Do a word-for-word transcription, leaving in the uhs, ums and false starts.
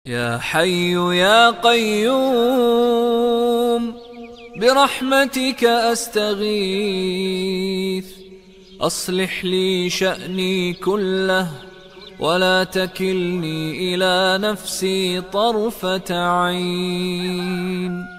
يا حي يا قيوم برحمتك أستغيث، أصلح لي شأني كله ولا تكلني إلى نفسي طرفة عين.